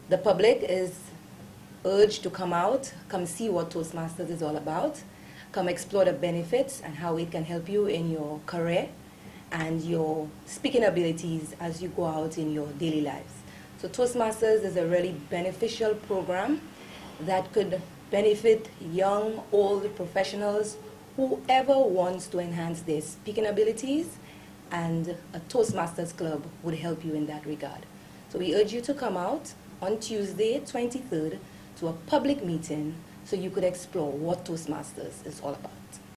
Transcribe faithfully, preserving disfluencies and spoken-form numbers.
The public is urged to come out, come see what Toastmasters is all about, come explore the benefits and how it can help you in your career and your speaking abilities as you go out in your daily lives. So Toastmasters is a really beneficial program that could benefit young, old professionals, whoever wants to enhance their speaking abilities, and a Toastmasters club would help you in that regard. So we urge you to come out on Tuesday, twenty-third, to a public meeting so you could explore what Toastmasters is all about.